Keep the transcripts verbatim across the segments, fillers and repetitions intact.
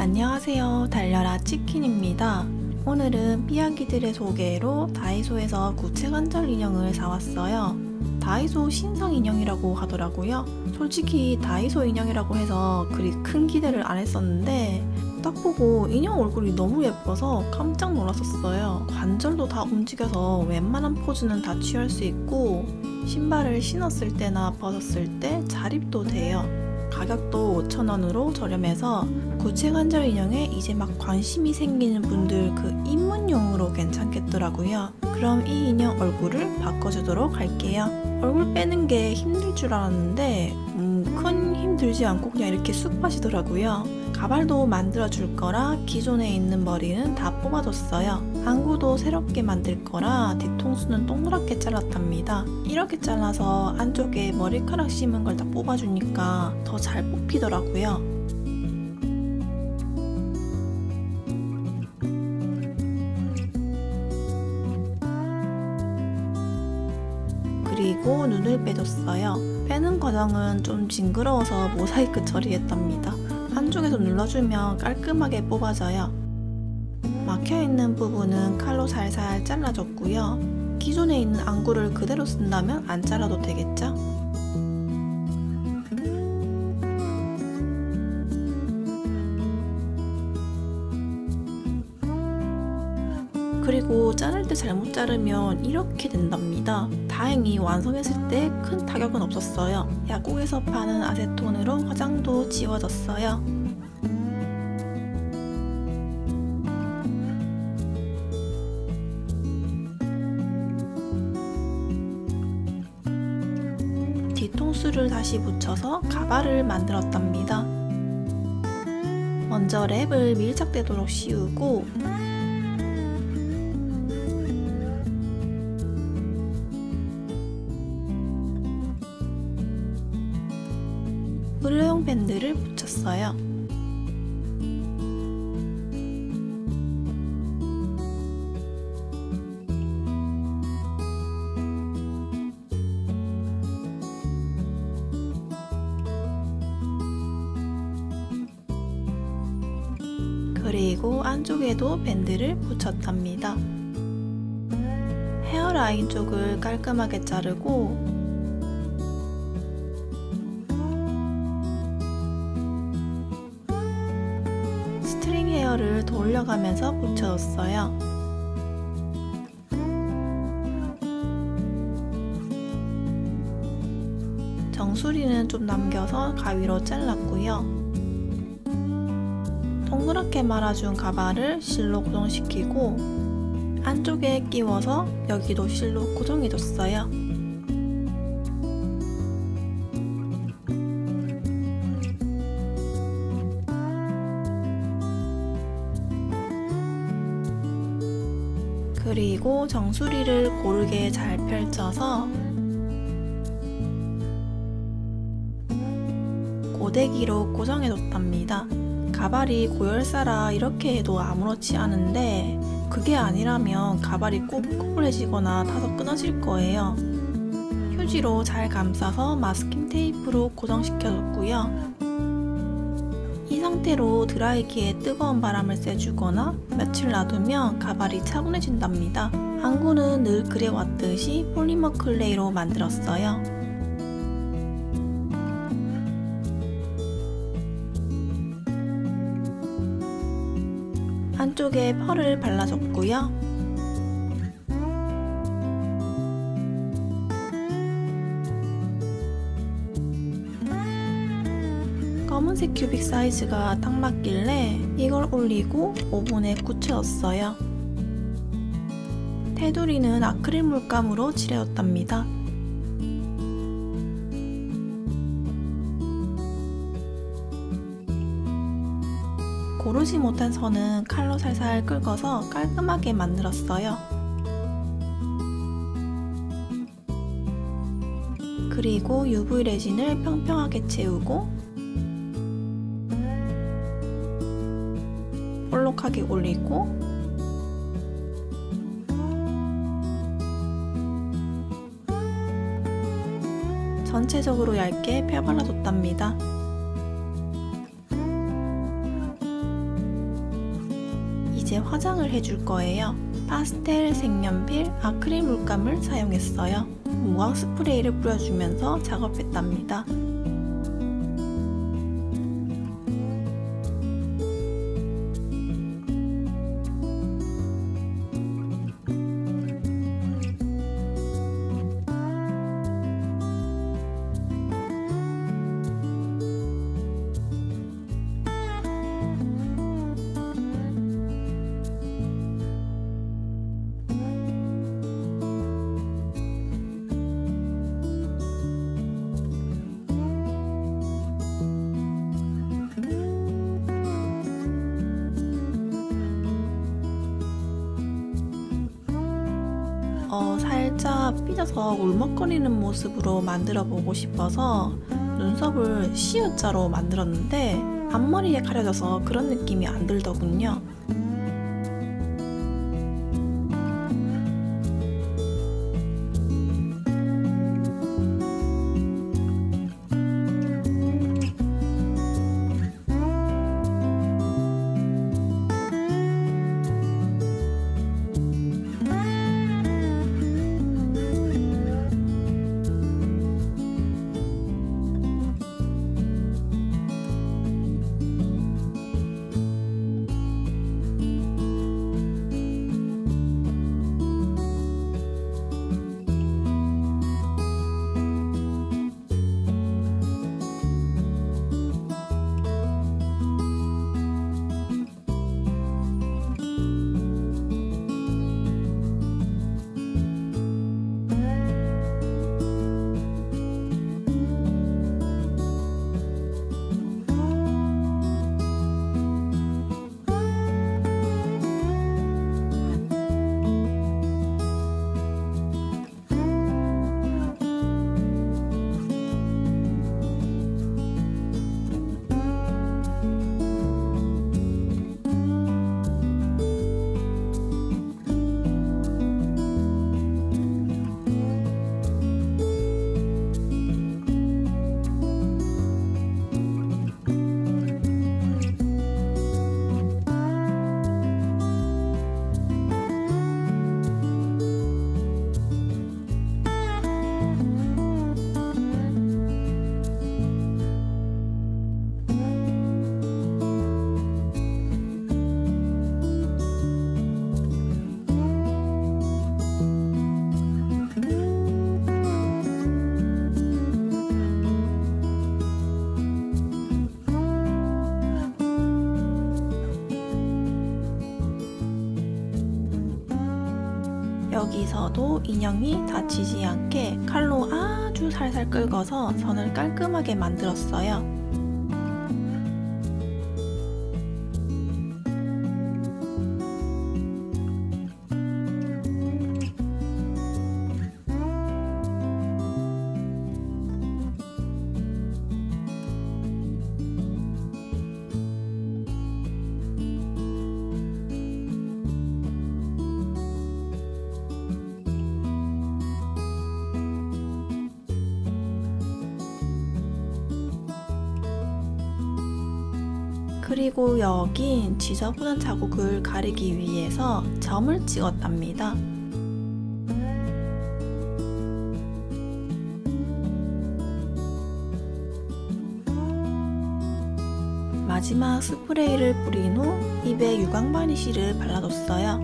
안녕하세요, 달려라 치킨입니다. 오늘은 삐약이들의 소개로 다이소에서 구체관절 인형을 사왔어요. 다이소 신상 인형이라고 하더라고요. 솔직히 다이소 인형이라고 해서 그리 큰 기대를 안 했었는데 딱 보고 인형 얼굴이 너무 예뻐서 깜짝 놀랐었어요. 관절도 다 움직여서 웬만한 포즈는 다 취할 수 있고 신발을 신었을 때나 벗었을 때 자립도 돼요. 가격도 오천 원으로 저렴해서 구체관절 인형에 이제 막 관심이 생기는 분들 그 입문용으로 괜찮겠더라고요. 그럼 이 인형 얼굴을 바꿔주도록 할게요. 얼굴 빼는 게 힘들 줄 알았는데 음, 큰 힘들지 않고 그냥 이렇게 쑥 빠지더라고요. 가발도 만들어줄 거라 기존에 있는 머리는 다 뽑아줬어요. 안구도 새롭게 만들 거라 뒤통수는 동그랗게 잘랐답니다. 이렇게 잘라서 안쪽에 머리카락 심은 걸 다 뽑아주니까 더 잘 뽑히더라고요. 그리고 눈을 빼줬어요. 빼는 과정은 좀 징그러워서 모사이크 처리했답니다. 한쪽에서 눌러주면 깔끔하게 뽑아져요. 막혀있는 부분은 칼로 살살 잘라줬고요. 기존에 있는 안구를 그대로 쓴다면 안 잘라도 되겠죠? 그리고 자를 때 잘못 자르면 이렇게 된답니다. 다행히 완성했을 때 큰 타격은 없었어요. 약국에서 파는 아세톤으로 화장도 지워졌어요. 뒤통수를 다시 붙여서 가발을 만들었답니다. 먼저 랩을 밀착되도록 씌우고 의료용 밴드를 붙였어요. 그리고 안쪽에도 밴드를 붙였답니다. 헤어라인 쪽을 깔끔하게 자르고 스트링 헤어를 돌려가면서 붙여줬어요. 정수리는 좀 남겨서 가위로 잘랐고요. 동그랗게 말아준 가발을 실로 고정시키고 안쪽에 끼워서 여기도 실로 고정해줬어요. 그리고 정수리를 고르게 잘 펼쳐서 고데기로 고정해줬답니다. 가발이 고열사라 이렇게 해도 아무렇지 않은데 그게 아니라면 가발이 꼬불꼬불해지거나 타서 끊어질 거예요. 휴지로 잘 감싸서 마스킹 테이프로 고정시켜줬고요. 이 상태로 드라이기에 뜨거운 바람을 쐬주거나 며칠 놔두면 가발이 차분해진답니다. 안구는 늘 그래왔듯이 폴리머 클레이로 만들었어요. 안쪽에 펄을 발라줬고요. 검은색 큐빅 사이즈가 딱 맞길래 이걸 올리고 오븐에 굳혀줬어요. 테두리는 아크릴 물감으로 칠해줬답니다. 고르지 못한 선은 칼로 살살 긁어서 깔끔하게 만들었어요. 그리고 유브이 레진을 평평하게 채우고 볼록하게 올리고 전체적으로 얇게 펴발라줬답니다. 이제 화장을 해줄 거예요. 파스텔, 색연필, 아크릴 물감을 사용했어요. 무광 스프레이를 뿌려주면서 작업했답니다. 어, 살짝 삐져서 울먹거리는 모습으로 만들어 보고 싶어서 눈썹을 C자로 만들었는데 앞머리에 가려져서 그런 느낌이 안 들더군요. 여기서도 인형이 다치지 않게 칼로 아주 살살 긁어서 선을 깔끔하게 만들었어요. 그리고 여긴 지저분한 자국을 가리기 위해서 점을 찍었답니다. 마지막 스프레이를 뿌린 후 입에 유광 바니쉬를 발라줬어요.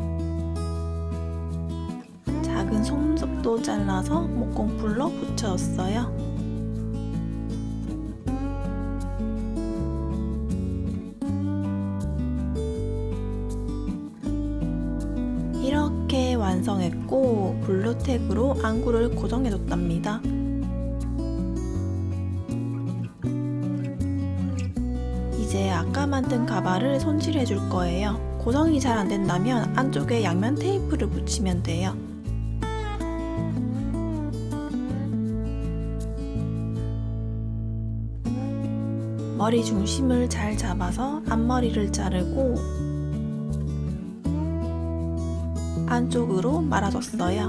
작은 속눈썹도 잘라서 목공풀로 붙여줬어요. 이렇게 완성했고 블루텍으로 안구를 고정해줬답니다. 이제 아까 만든 가발을 손질해줄 거예요. 고정이 잘 안된다면 안쪽에 양면 테이프를 붙이면 돼요. 머리 중심을 잘 잡아서 앞머리를 자르고 안쪽으로 말아줬어요.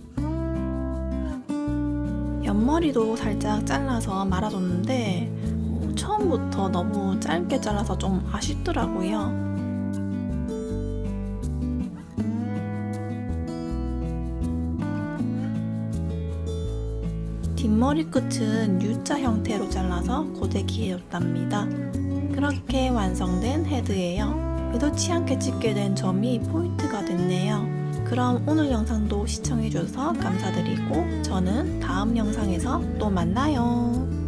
옆머리도 살짝 잘라서 말아줬는데 처음부터 너무 짧게 잘라서 좀 아쉽더라고요. 뒷머리 끝은 U자 형태로 잘라서 고데기였답니다. 그렇게 완성된 헤드예요. 의도치 않게 찍게 된 점이 포인트가 됐네요. 그럼 오늘 영상도 시청해주셔서 감사드리고 저는 다음 영상에서 또 만나요.